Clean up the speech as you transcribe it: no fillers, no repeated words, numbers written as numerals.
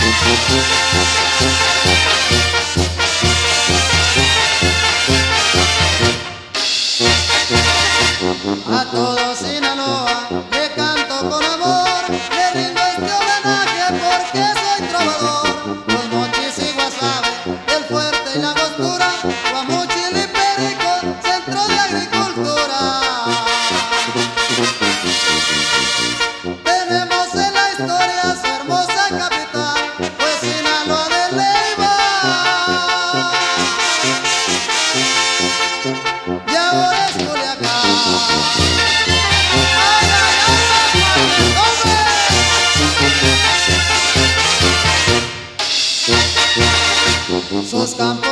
A todo Sinaloa le canto con amor, le rindo este homenaje porque soy trovador. Los mochis y guasave, el fuerte y la angostura, guamuchil y perico, centro de agricultura. Tenemos en la historia su hermosa capital, pues Sinaloa de Leiva. Y ahora es Culiacán. ¡Ay, ay, ay, hombre! Sus campos